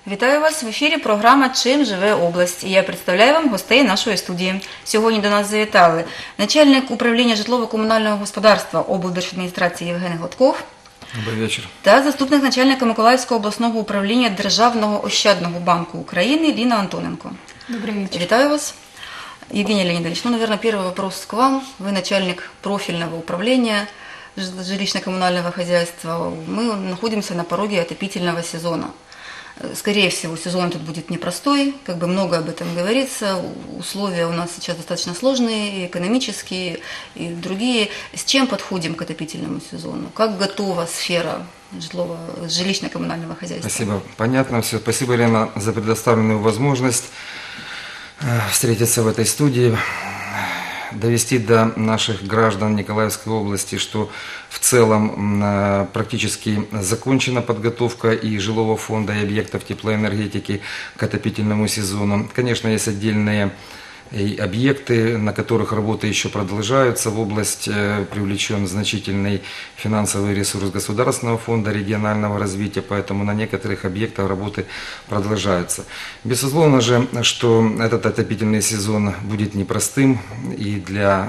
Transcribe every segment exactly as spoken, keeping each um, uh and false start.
Вітаю вас! В ефірі програма «Чим живе область» і я представляю вам гостей нашої студії. Сьогодні до нас завітали начальник управління житлово-комунального господарства облдержадміністрації Євген Гладков. Добрий вечір. Та заступник начальника Миколаївського обласного управління Державного ощадного банку України Лина Антоненко. Добрый вечер. Витаю вас. Евгений Леонидович, ну, наверное, первый вопрос к вам. Вы начальник профильного управления жилищно-коммунального хозяйства. Мы находимся на пороге отопительного сезона. Скорее всего, сезон тут будет непростой, как бы много об этом говорится, условия у нас сейчас достаточно сложные, и экономические, и другие. С чем подходим к отопительному сезону? Как готова сфера жилищно-коммунального хозяйства? Спасибо. Понятно все. Спасибо, Лена, за предоставленную возможность встретиться в этой студии, довести до наших граждан Николаевской области, что в целом практически закончена подготовка и жилого фонда, и объектов теплоэнергетики к отопительному сезону. Конечно, есть отдельные и объекты, на которых работы еще продолжаются. В область привлечен значительный финансовый ресурс Государственного фонда регионального развития, поэтому на некоторых объектах работы продолжаются. Безусловно же, что этот отопительный сезон будет непростым и для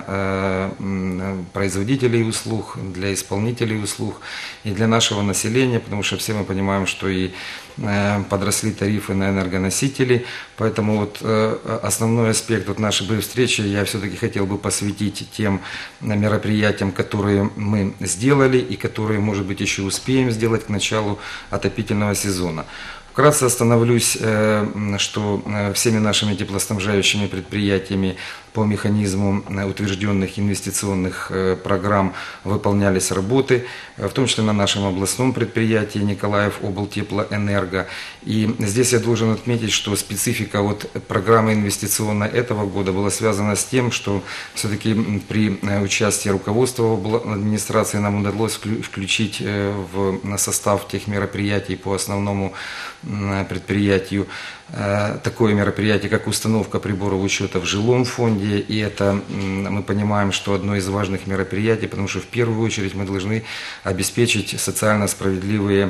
э, производителей услуг, для исполнителей услуг, и для нашего населения, потому что все мы понимаем, что и подросли тарифы на энергоносители, поэтому вот основной аспект вот нашей встречи я все-таки хотел бы посвятить тем мероприятиям, которые мы сделали и которые, может быть, еще успеем сделать к началу отопительного сезона. Вкратце остановлюсь, что всеми нашими теплоснабжающими предприятиями по механизму утвержденных инвестиционных программ выполнялись работы, в том числе на нашем областном предприятии Николаев облтеплоэнерго. И здесь я должен отметить, что специфика вот программы инвестиционной этого года была связана с тем, что все-таки при участии руководства администрации нам удалось включить в состав тех мероприятий по основному предприятию такое мероприятие, как установка приборов учета в жилом фонде, и это мы понимаем, что одно из важных мероприятий, потому что в первую очередь мы должны обеспечить социально справедливые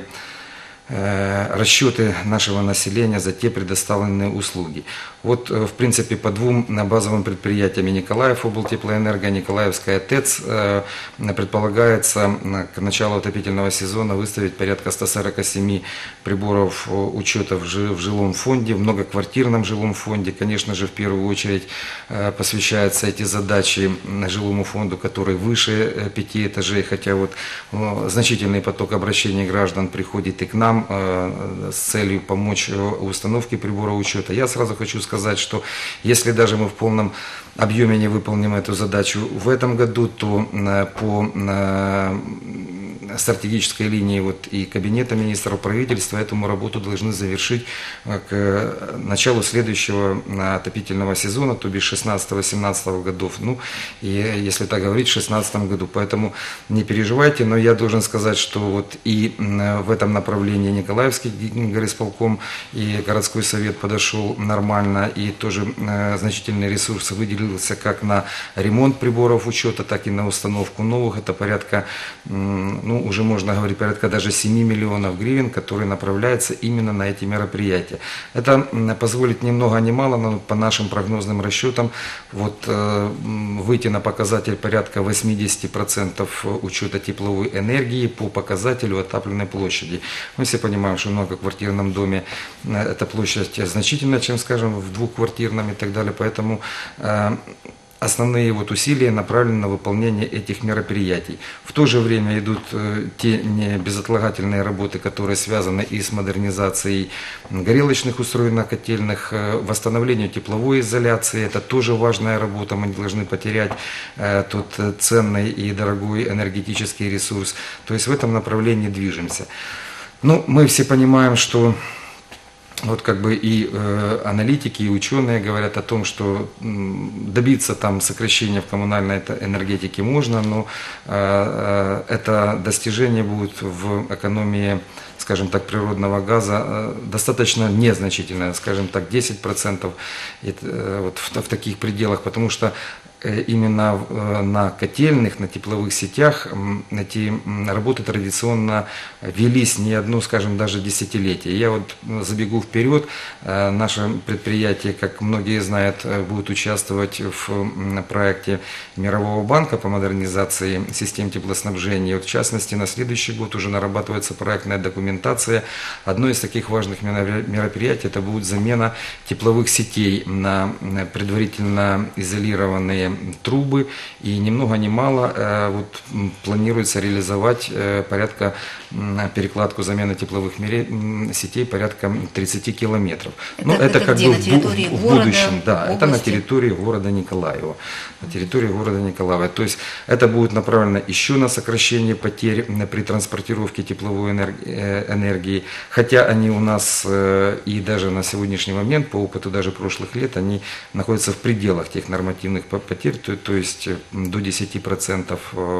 расчеты нашего населения за те предоставленные услуги. Вот, в принципе, по двум базовым предприятиям Николаев облтеплоэнерго, Николаевская ТЭЦ предполагается к началу отопительного сезона выставить порядка ста сорока семи приборов учета в жилом фонде, в многоквартирном жилом фонде. Конечно же, в первую очередь посвящаются эти задачи жилому фонду, который выше пяти этажей, хотя вот значительный поток обращений граждан приходит и к нам с целью помочь в установке прибора учета. Я сразу хочу сказать, что если даже мы в полном объеме не выполним эту задачу в этом году, то по стратегической линии вот и Кабинета министров правительства эту работу должны завершить к началу следующего отопительного сезона, то бишь шестнадцатого-семнадцатого годов. Ну, и если так говорить, в шестнадцатом году. Поэтому не переживайте, но я должен сказать, что вот и в этом направлении Николаевский горисполком и городской совет подошел нормально, и тоже значительный ресурс выделился как на ремонт приборов учета, так и на установку новых. Это порядка, ну, уже можно говорить, порядка даже семи миллионов гривен, которые направляются именно на эти мероприятия. Это позволит ни много ни мало, но по нашим прогнозным расчетам вот, э, выйти на показатель порядка восьмидесяти процентов учета тепловой энергии по показателю отапливаемой площади. Мы все понимаем, что в многоквартирном доме эта площадь значительная, чем, скажем, в двухквартирном и так далее, поэтому э, основные вот усилия направлены на выполнение этих мероприятий. В то же время идут те безотлагательные работы, которые связаны и с модернизацией горелочных устроенных котельных, восстановлением тепловой изоляции. Это тоже важная работа. Мы не должны потерять тот ценный и дорогой энергетический ресурс. То есть в этом направлении движемся. Ну, мы все понимаем, что вот как бы и э, аналитики, и ученые говорят о том, что м, добиться там сокращения в коммунальной энергетике можно, но э, э, это достижение будет в экономии, скажем так, природного газа э, достаточно незначительное, скажем так, десять процентов э, вот в, в таких пределах, потому что именно на котельных, на тепловых сетях эти работы традиционно велись не одно, скажем, даже десятилетие. Я вот забегу вперед, наше предприятие, как многие знают, будет участвовать в проекте Мирового банка по модернизации систем теплоснабжения. Вот в частности, на следующий год уже нарабатывается проектная документация. Одно из таких важных мероприятий – это будет замена тепловых сетей на предварительно изолированные трубы, и ни много ни мало вот, планируется реализовать порядка перекладку замены тепловых сетей порядка тридцати километров. Это, Но это, это как где, бы на территории в города, будущем, да, области? Это на территории города Николаева. На территории города Николаева. То есть это будет направлено еще на сокращение потерь при транспортировке тепловой энергии, хотя они у нас и даже на сегодняшний момент, по опыту даже прошлых лет, они находятся в пределах тех нормативных потерь, то, то есть до десяти процентов.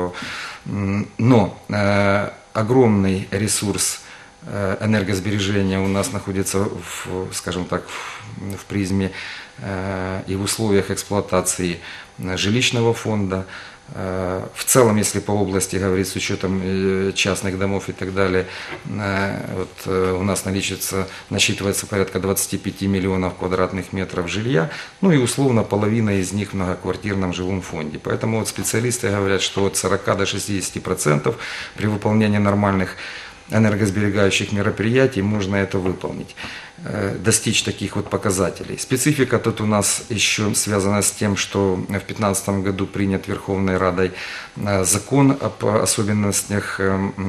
Но э, огромный ресурс э, энергосбережения у нас находится, в, скажем так, в, в призме э, и в условиях эксплуатации жилищного фонда. В целом, если по области говорить с учетом частных домов и так далее, вот у нас наличится, насчитывается порядка двадцати пяти миллионов квадратных метров жилья, ну и условно половина из них в многоквартирном жилом фонде. Поэтому вот специалисты говорят, что от сорока до шестидесяти процентов при выполнении нормальных энергосберегающих мероприятий можно это выполнить, достичь таких вот показателей. Специфика тут у нас еще связана с тем, что в две тысячи пятнадцатом году принят Верховной Радой закон об особенностях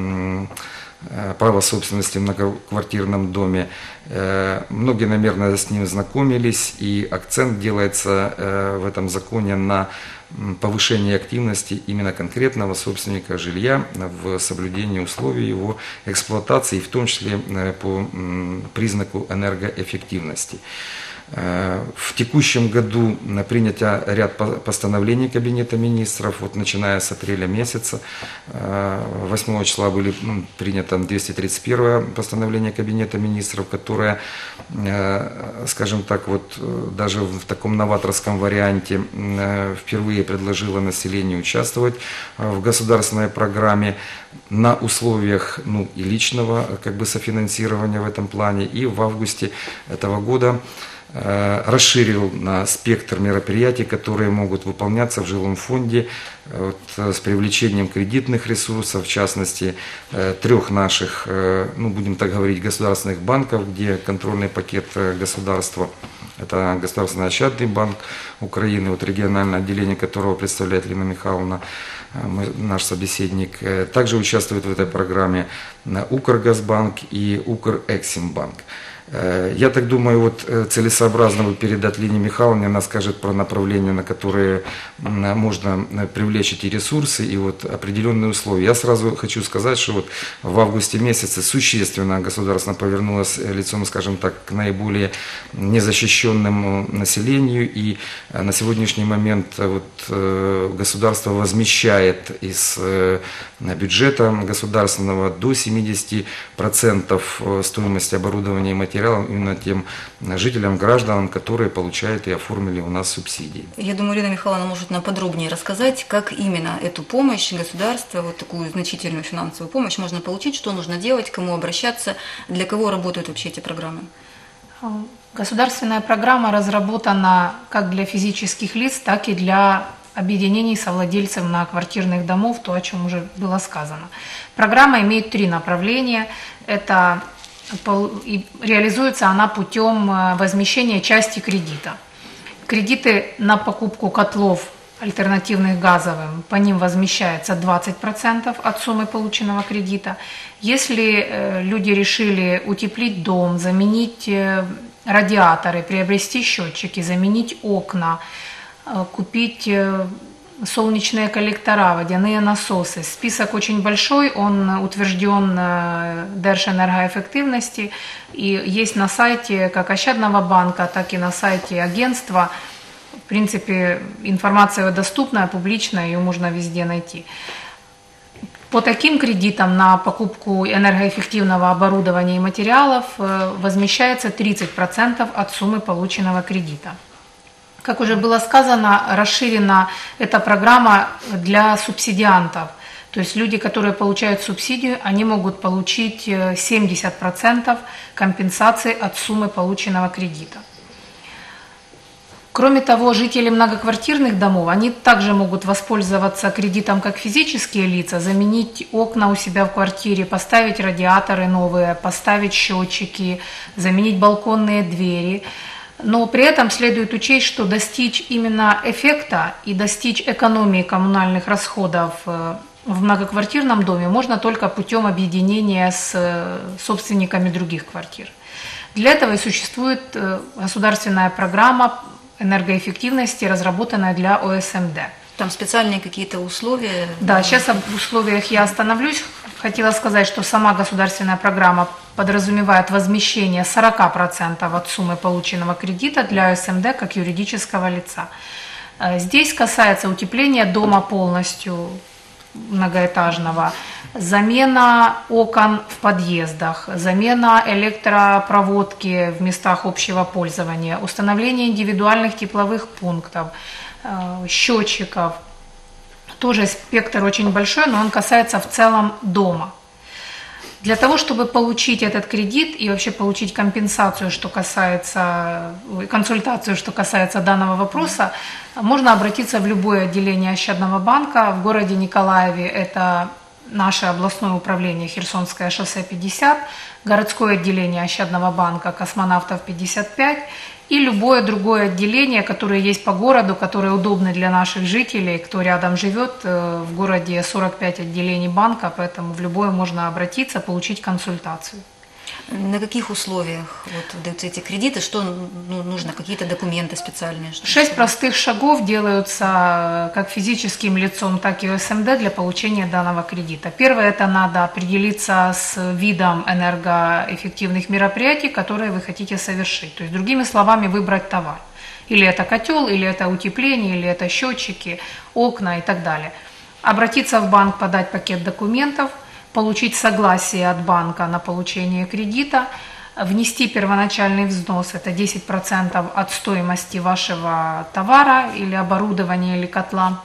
права собственности в многоквартирном доме. Многие, наверное, с ним знакомились, и акцент делается в этом законе на повышение активности именно конкретного собственника жилья в соблюдении условий его эксплуатации, в том числе по признаку энергоэффективности. В текущем году принят ряд постановлений Кабинета министров, вот начиная с апреля месяца, восьмого числа были принято двести тридцать первое постановление Кабинета министров, которое, скажем так, вот даже в таком новаторском варианте впервые предложило населению участвовать в государственной программе на условиях, ну, и личного как бы софинансирования в этом плане, и в августе этого года расширил на спектр мероприятий, которые могут выполняться в жилом фонде вот, с привлечением кредитных ресурсов, в частности, трех наших, ну, будем так говорить, государственных банков, где контрольный пакет государства. Это Государственный Ощадный банк Украины, вот региональное отделение которого представляет Лина Михайловна, мы, наш собеседник. Также участвует в этой программе Укргазбанк и Укрэксимбанк. Я так думаю, вот целесообразно бы передать Лине Михайловне, она скажет про направления, на которые можно привлечь эти ресурсы и вот определенные условия. Я сразу хочу сказать, что вот в августе месяце существенно государство повернулось лицом, скажем так, к наиболее незащищенному населению, и на сегодняшний момент вот государство возмещает из бюджета государственного до семидесяти процентов стоимости оборудования и материалов именно тем жителям, гражданам, которые получают и оформили у нас субсидии. Я думаю, Лина Михайловна может нам подробнее рассказать, как именно эту помощь государства, вот такую значительную финансовую помощь можно получить, что нужно делать, к кому обращаться, для кого работают вообще эти программы. Государственная программа разработана как для физических лиц, так и для объединений совладельцев многоквартирных домов, то, о чем уже было сказано. Программа имеет три направления. Это и реализуется она путем возмещения части кредита. Кредиты на покупку котлов альтернативных газовым, по ним возмещается двадцать процентов от суммы полученного кредита. Если люди решили утеплить дом, заменить радиаторы, приобрести счетчики, заменить окна, купить солнечные коллектора, водяные насосы. Список очень большой, он утвержден Держэнергоэффективности и есть на сайте как Ощадного банка, так и на сайте агентства. В принципе, информация доступная, публичная, ее можно везде найти. По таким кредитам на покупку энергоэффективного оборудования и материалов возмещается тридцать процентов от суммы полученного кредита. Как уже было сказано, расширена эта программа для субсидиантов. То есть люди, которые получают субсидию, они могут получить семьдесят процентов компенсации от суммы полученного кредита. Кроме того, жители многоквартирных домов, они также могут воспользоваться кредитом как физические лица, заменить окна у себя в квартире, поставить радиаторы новые, поставить счетчики, заменить балконные двери. Но при этом следует учесть, что достичь именно эффекта и достичь экономии коммунальных расходов в многоквартирном доме можно только путем объединения с собственниками других квартир. Для этого и существует государственная программа энергоэффективности, разработанная для О С М Д. Там специальные какие-то условия? Да, сейчас об условиях я остановлюсь. Хотела сказать, что сама государственная программа подразумевает возмещение сорок процентов от суммы полученного кредита для О С М Д как юридического лица. Здесь касается утепления дома полностью многоэтажного, замена окон в подъездах, замена электропроводки в местах общего пользования, установление индивидуальных тепловых пунктов, счетчиков. Тоже спектр очень большой, но он касается в целом дома. Для того, чтобы получить этот кредит и вообще получить компенсацию, что касается, консультацию, что касается данного вопроса, можно обратиться в любое отделение Ощадного банка. В городе Николаеве это наше областное управление Херсонское шоссе пятьдесят, городское отделение Ощадного банка Космонавтов пятьдесят пять и любое другое отделение, которое есть по городу, которое удобно для наших жителей, кто рядом живет. В городе сорок пять отделений банка, поэтому в любое можно обратиться, получить консультацию. На каких условиях вот даются эти кредиты? Что ну, нужно? Какие-то документы специальные? Шесть простых шагов делаются как физическим лицом, так и О С М Д для получения данного кредита. Первое – это надо определиться с видом энергоэффективных мероприятий, которые вы хотите совершить. То есть, другими словами, выбрать товар. Или это котел, или это утепление, или это счетчики, окна и так далее. Обратиться в банк, подать пакет документов, получить согласие от банка на получение кредита, внести первоначальный взнос, это десять процентов от стоимости вашего товара или оборудования или котла,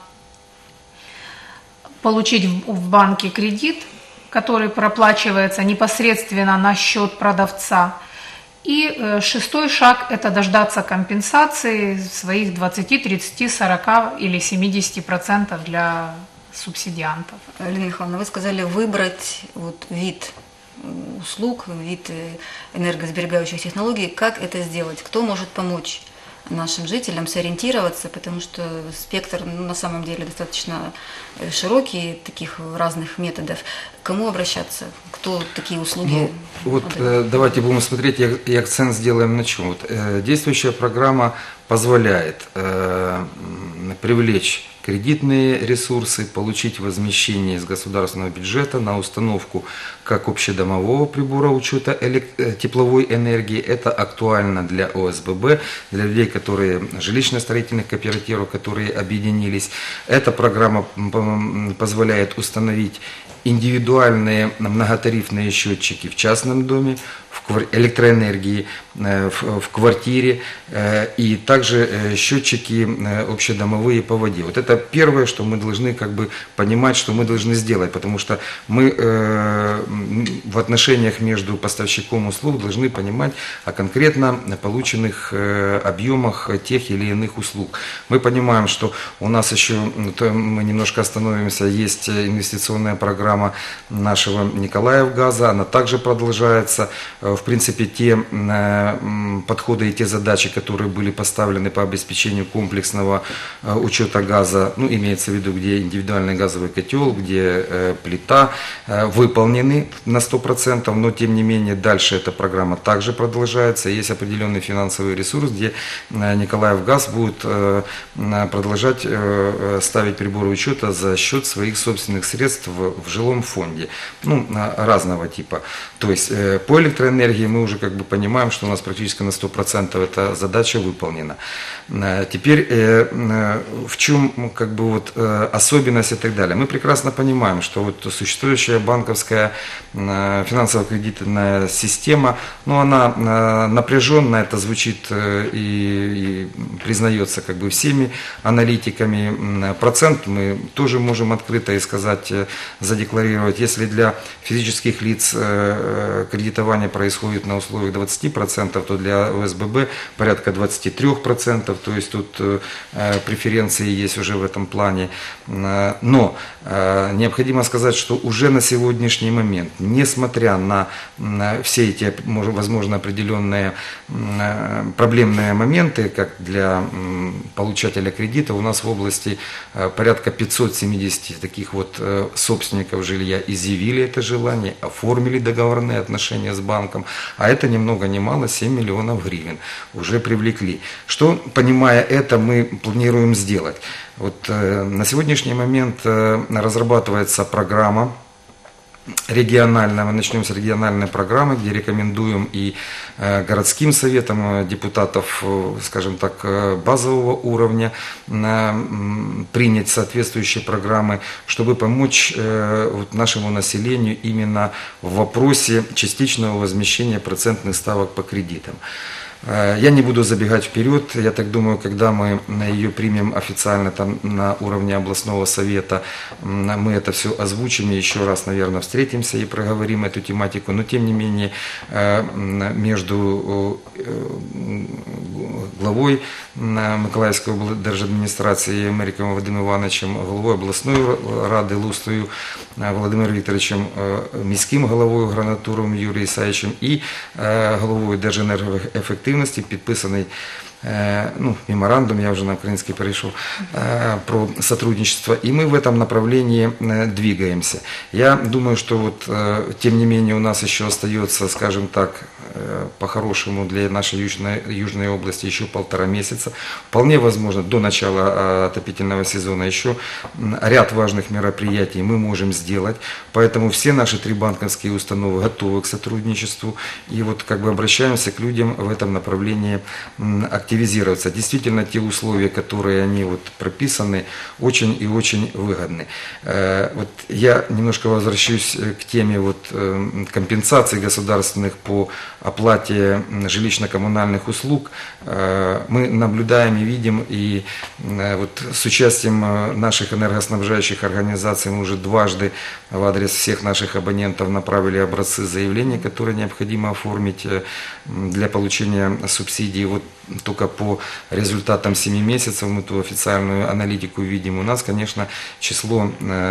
получить в банке кредит, который проплачивается непосредственно на счет продавца. И шестой шаг – это дождаться компенсации своих двадцати, тридцати, сорока или семидесяти процентов для субсидиантов. Елена Михайловна, вы сказали выбрать вот вид услуг, вид энергосберегающих технологий. Как это сделать? Кто может помочь нашим жителям сориентироваться, потому что спектр ну, на самом деле достаточно широкий, таких разных методов. К кому обращаться? Кто такие услуги? Ну, вот э, давайте будем смотреть и, и акцент сделаем на чем. Вот, э, действующая программа позволяет э, привлечь кредитные ресурсы, получить возмещение из государственного бюджета на установку как общедомового прибора учета тепловой энергии. Это актуально для О С Б Б, для людей, которые жилищно-строительных кооперативов, которые объединились. Эта программа позволяет установить индивидуальные многотарифные счетчики в частном доме, в электроэнергии, в квартире и также счетчики общедомовые по воде. Вот это первое, что мы должны как бы понимать, что мы должны сделать, потому что мы в отношениях между поставщиком услуг должны понимать о конкретно полученных объемах тех или иных услуг. Мы понимаем, что у нас еще, мы немножко остановимся, есть инвестиционная программа нашего Николаевгаза, она также продолжается. В принципе, те подходы и те задачи, которые были поставлены по обеспечению комплексного учета газа, ну, имеется в виду, где индивидуальный газовый котел, где плита, выполнены на сто процентов, но тем не менее дальше эта программа также продолжается. Есть определенный финансовый ресурс, где Николаевгаз будет продолжать ставить приборы учета за счет своих собственных средств в жилом фонде, ну, разного типа. То есть по электроэнергии электроэнергии мы уже как бы понимаем, что у нас практически на сто процентов эта задача выполнена. Теперь в чем как бы вот особенность и так далее. Мы прекрасно понимаем, что вот существующая банковская финансово-кредитная система, ну, она напряженная, это звучит и, и признается как бы всеми аналитиками. Процент мы тоже можем открыто и сказать, задекларировать. Если для физических лиц кредитование происходит на условиях двадцать процентов, то для О С Б Б порядка двадцать три процента, то есть тут преференции есть уже в этом плане. Но необходимо сказать, что уже на сегодняшний момент, несмотря на все эти, возможно, определенные проблемные моменты, как для получателя кредита, у нас в области порядка пятьсот семьдесят таких вот собственников жилья изъявили это желание, оформили договорные отношения с банком, а это ни много ни мало семь миллионов гривен уже привлекли. Что, понимая это, мы планируем сделать? Вот э, на сегодняшний момент э, разрабатывается программа региональная, мы начнем с региональной программы, где рекомендуем и э, городским советам э, депутатов, э, скажем так, э, базового уровня э, принять соответствующие программы, чтобы помочь э, вот нашему населению именно в вопросе частичного возмещения процентных ставок по кредитам. Я не буду забегать вперед, я так думаю, когда мы ее примем официально там на уровне областного совета, мы это все озвучим и еще раз, наверное, встретимся и проговорим эту тематику, но тем не менее между главой Миколаївської облдержадміністрації Мериком Вадимом Івановичем, головою обласної ради Лустою Володимиром Вікторовичем, міським головою Гранатуровим Юрієм Ісаєвичем і головою Держенергоефективності підписаний ну, меморандум, я уже на украинский перешел, про сотрудничество, и мы в этом направлении двигаемся. Я думаю, что вот, тем не менее, у нас еще остается, скажем так, по-хорошему для нашей южной, южной области еще полтора месяца. Вполне возможно, до начала отопительного сезона еще ряд важных мероприятий мы можем сделать, поэтому все наши три банковские установы готовы к сотрудничеству, и вот как бы обращаемся к людям в этом направлении активно. Активизироваться. Действительно, те условия, которые они вот прописаны, очень и очень выгодны. Вот я немножко возвращусь к теме вот компенсаций государственных по оплате жилищно-коммунальных услуг. Мы наблюдаем и видим, и вот с участием наших энергоснабжающих организаций мы уже дважды в адрес всех наших абонентов направили образцы заявлений, которые необходимо оформить для получения субсидий. Вот только по результатам семи месяцев мы ту официальную аналитику видим. У нас, конечно, число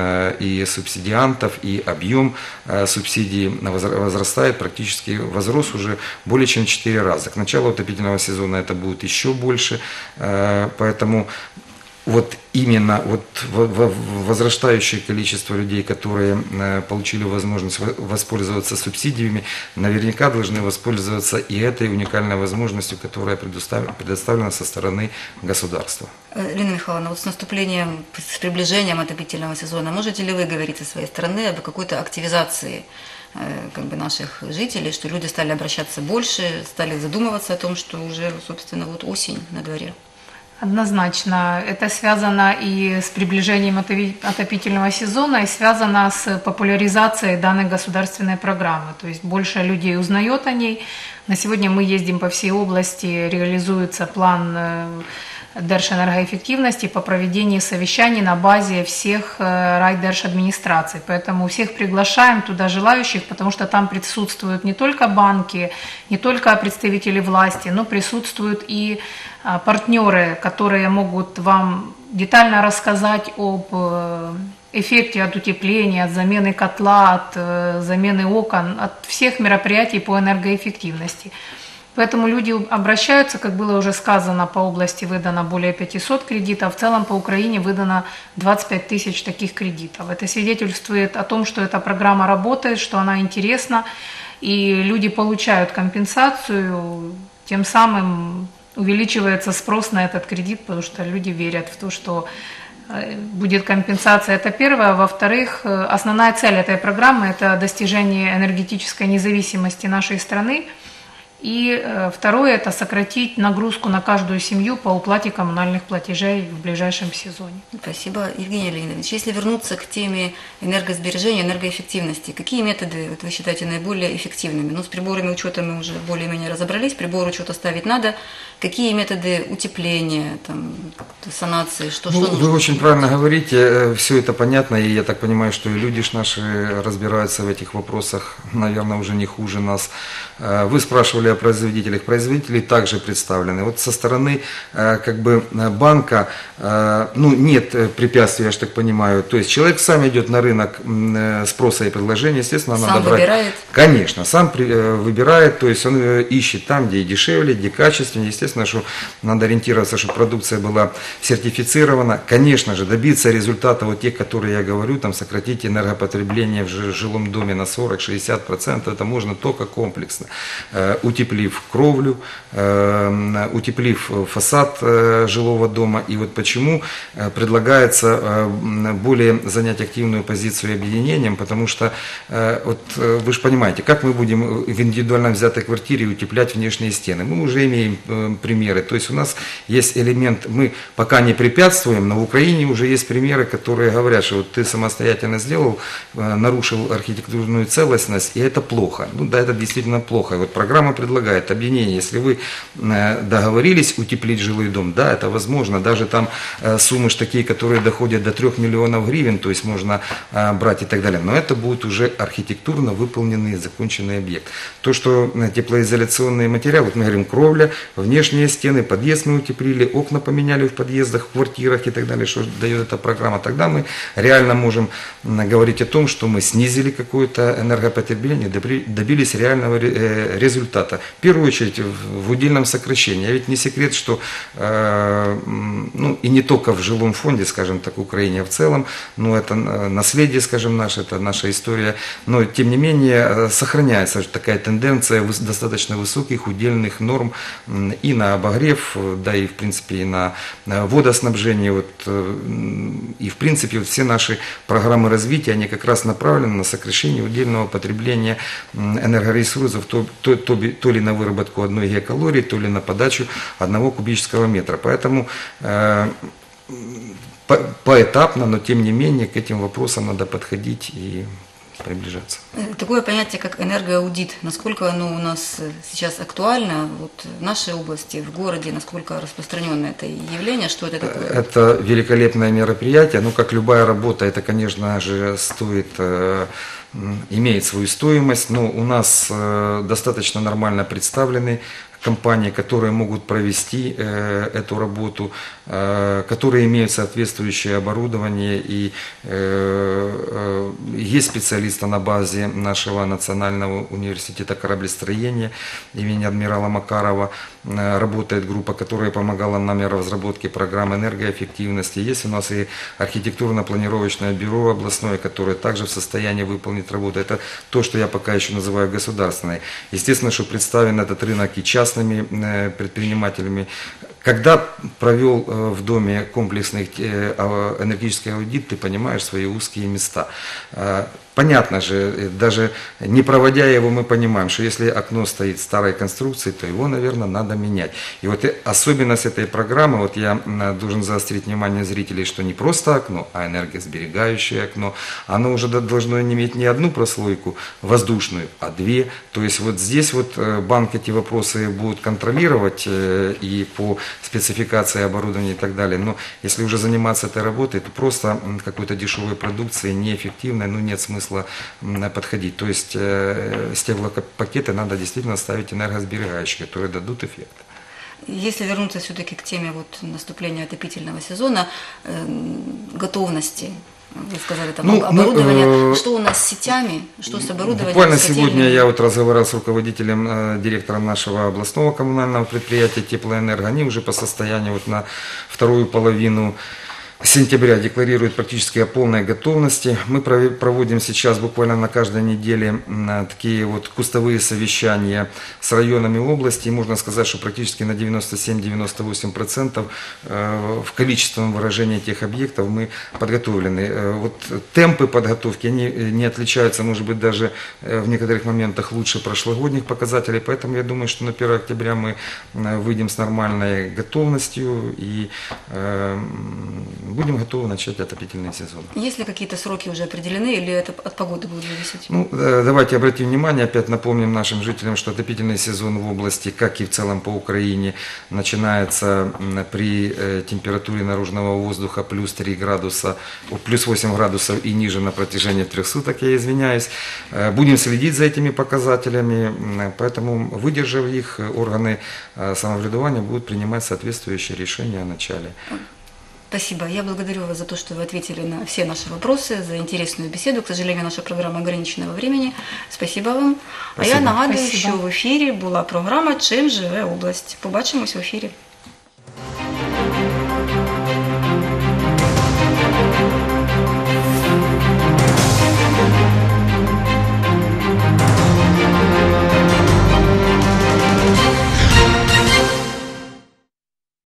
и субсидиантов, и объем субсидий возрастает, практически возрос уже более чем в четыре раза. К началу отопительного сезона это будет еще больше, поэтому вот именно вот возрастающее количество людей, которые получили возможность воспользоваться субсидиями, наверняка должны воспользоваться и этой уникальной возможностью, которая предоставлена со стороны государства. Лена Михайловна, вот с наступлением, с приближением отопительного сезона, можете ли вы говорить со своей стороны об какой-то активизации как бы наших жителей, что люди стали обращаться больше, стали задумываться о том, что уже, собственно, вот осень на дворе? Однозначно. Это связано и с приближением отопительного сезона, и связано с популяризацией данной государственной программы. То есть больше людей узнает о ней. На сегодня мы ездим по всей области, реализуется план Держэнергоэффективности по проведению совещаний на базе всех райдержадминистраций. Поэтому всех приглашаем туда желающих, потому что там присутствуют не только банки, не только представители власти, но присутствуют и партнеры, которые могут вам детально рассказать об эффекте от утепления, от замены котла, от замены окон, от всех мероприятий по энергоэффективности. Поэтому люди обращаются, как было уже сказано, по области выдано более пятисот кредитов, в целом по Украине выдано двадцать пять тысяч таких кредитов. Это свидетельствует о том, что эта программа работает, что она интересна, и люди получают компенсацию, тем самым увеличивается спрос на этот кредит, потому что люди верят в то, что будет компенсация, это первое. Во-вторых, основная цель этой программы – это достижение энергетической независимости нашей страны. И второе – это сократить нагрузку на каждую семью по уплате коммунальных платежей в ближайшем сезоне. Спасибо, Евгений Леонидович. Если вернуться к теме энергосбережения, энергоэффективности, какие методы вот, вы считаете наиболее эффективными? Ну, с приборами учета мы уже более-менее разобрались, прибор учета ставить надо. Какие методы утепления, там, санации, что, ну, что нужно? Вы очень правильно говорите, все это понятно, и я так понимаю, что и люди ж наши разбираются в этих вопросах, наверное, уже не хуже нас. Вы спрашивали о производителях. Производители также представлены. Вот со стороны как бы банка ну, нет препятствий, я же так понимаю. То есть человек сам идет на рынок спроса и предложения, естественно, сам надо брать. Выбирает? Конечно, сам выбирает, то есть он ищет там, где и дешевле, где качественнее. Естественно, что надо ориентироваться, чтобы продукция была сертифицирована. Конечно же, добиться результата вот тех, которые я говорю, там сократить энергопотребление в жилом доме на сорок-шестьдесят процентов, это можно только комплексно. Утеплив кровлю, утеплив фасад жилого дома. И вот почему предлагается более занять активную позицию объединением, потому что вот вы же понимаете, как мы будем в индивидуально взятой квартире утеплять внешние стены. Мы уже имеем примеры, то есть у нас есть элемент, мы пока не препятствуем, но в Украине уже есть примеры, которые говорят, что вот ты самостоятельно сделал, нарушил архитектурную целостность, и это плохо. Ну да, это действительно плохо. И вот программа предлагает объединение, если вы договорились утеплить жилой дом, да, это возможно, даже там суммы ж такие, которые доходят до трех миллионов гривен, то есть можно брать и так далее, но это будет уже архитектурно выполненный, законченный объект. То, что теплоизоляционные материалы, вот мы говорим, кровля, внешние стены, подъезд мы утеплили, окна поменяли в подъездах, в квартирах и так далее, что дает эта программа, тогда мы реально можем говорить о том, что мы снизили какое-то энергопотребление, добились реального результата. В первую очередь в удельном сокращении. А ведь не секрет, что э, ну, и не только в жилом фонде, скажем так, Украине, а в целом, ну, это наследие, скажем, наше, это наша история, но тем не менее сохраняется такая тенденция достаточно высоких удельных норм и на обогрев, да и в принципе и на водоснабжение. Вот, и в принципе вот все наши программы развития, они как раз направлены на сокращение удельного потребления энергоресурсов, то, то, то, то ли на выработку одной гигакалории, то ли на подачу одного кубического метра. Поэтому э, по, поэтапно, но тем не менее к этим вопросам надо подходить и приближаться. Такое понятие, как энергоаудит, насколько оно у нас сейчас актуально вот в нашей области, в городе, насколько распространено это явление, что это такое? Это великолепное мероприятие, ну как любая работа, это, конечно же, стоит, э, имеет свою стоимость, но у нас э, достаточно нормально представлены компании, которые могут провести э, эту работу, э, которые имеют соответствующее оборудование, и э, э, есть специалисты на базе нашего Национального университета кораблестроения имени адмирала Макарова, э, работает группа, которая помогала нам в разработке программы энергоэффективности. Есть у нас и архитектурно-планировочное бюро областное, которое также в состоянии выполнить работу. Это то, что я пока еще называю государственной. Естественно, что представлен этот рынок и частными предпринимателями. Когда провел в доме комплексный энергетический аудит, ты понимаешь свои узкие места. Понятно же, даже не проводя его, мы понимаем, что если окно стоит старой конструкции, то его, наверное, надо менять. И вот особенность этой программы, вот я должен заострить внимание зрителей, что не просто окно, а энергосберегающее окно. Оно уже должно иметь не одну прослойку воздушную, а две. То есть вот здесь вот банк эти вопросы будет контролировать и по спецификации оборудования и так далее. Но если уже заниматься этой работой, то просто какой-то дешевой продукции, неэффективной, ну нет смысла подходить. То есть э, стеклопакеты надо действительно ставить энергосберегающие, которые дадут эффект. Если вернуться все-таки к теме вот наступления отопительного сезона, э, готовности, вы сказали, там ну, оборудование, ну, э, что у нас с сетями, что с оборудованием? Буквально с сегодня я вот разговаривал с руководителем, э, директором нашего областного коммунального предприятия Теплоэнерго. Они уже по состоянию вот на вторую половину сентября декларирует практически о полной готовности. Мы проводим сейчас буквально на каждой неделе такие вот кустовые совещания с районами области. И можно сказать, что практически на девяносто семь — девяносто восемь процентов в количественном выражении этих объектов мы подготовлены. Вот темпы подготовки, они не отличаются, может быть, даже в некоторых моментах лучше прошлогодних показателей. Поэтому я думаю, что на первое октября мы выйдем с нормальной готовностью и будем готовы начать отопительный сезон. Есть ли какие-то сроки уже определены или это от погоды будет зависеть? Ну, давайте обратим внимание, опять напомним нашим жителям, что отопительный сезон в области, как и в целом по Украине, начинается при температуре наружного воздуха плюс три градуса, плюс восемь градусов и ниже на протяжении трех суток, я извиняюсь. Будем следить за этими показателями, поэтому, выдержав их, органы самоврядування будут принимать соответствующие решения о начале. Спасибо. Я благодарю вас за то, что вы ответили на все наши вопросы, за интересную беседу. К сожалению, наша програма ограничена во времени. Спасибо вам. Спасибо. А я нагадую, Спасибо. що в ефірі була програма «Чим живе область». Побачимось в ефірі.